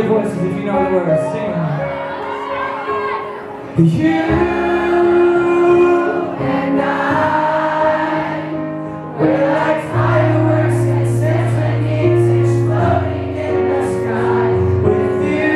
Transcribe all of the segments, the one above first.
your voices if you know the words. Sing. You and I, we're like fireworks and symphonies exploding in the sky. With you,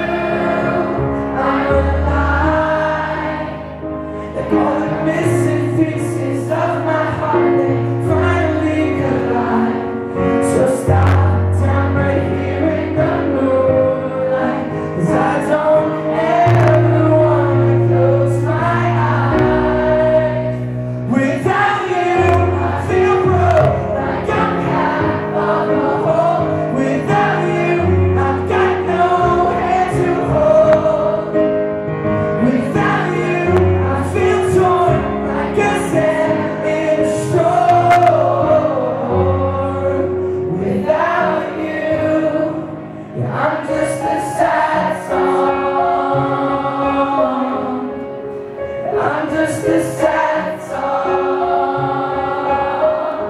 I'm alive. And all the missing pieces of my heart, they finally collide. So stop time right here in the moonlight, 'cause I don't ever wanna close my eyes. Without you, I feel broke, like I'm half of a whole. Without you, I've got no hand to hold. Without you, I feel torn, like a sand in a storm. Without you, yeah, I'm just a sad song. I'm just a sad song.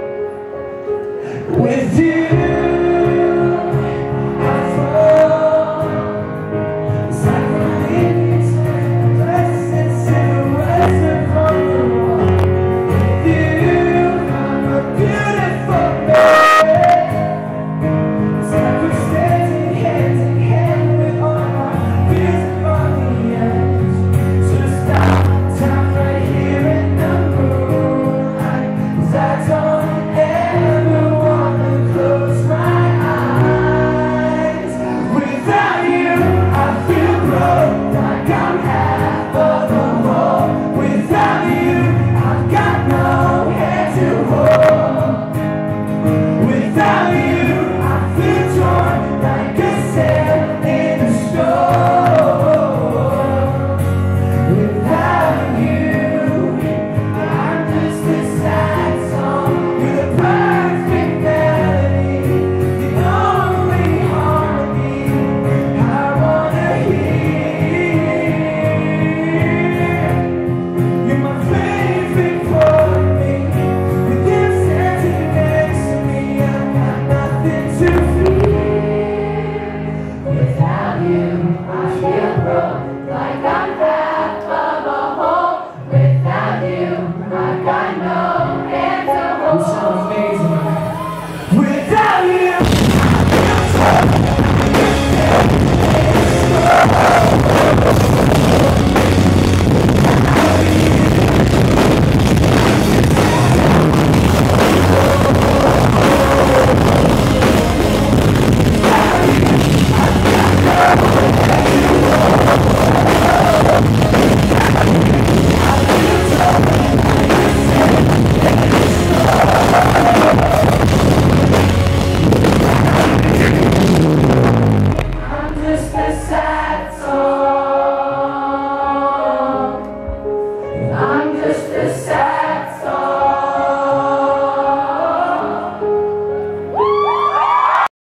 With you, I fall. It's like we're living blessed silhouettes upon the wall. With you, I'm a beautiful man. It's like we're standing hand in hand with all our fears upon the edge. So stop time right here in the moonlight, 'cause I don't ever wanna close my eyes. Without you, I feel broke, like I'm half of a whole. Without you, I've got no hand to hold. Without you, I feel torn, like a sail in a storm. Without you, I'm just a sad song. You're the perfect melody, the only harmony I wanna hear. You're my favorite chord, with you standing next to me, I've got nothing to fear. Without you, I feel broke, like I'm half of a whole. Without you, I've got no hand to hold. You sound amazing. Without you, I feel torn, like a sand in a storm.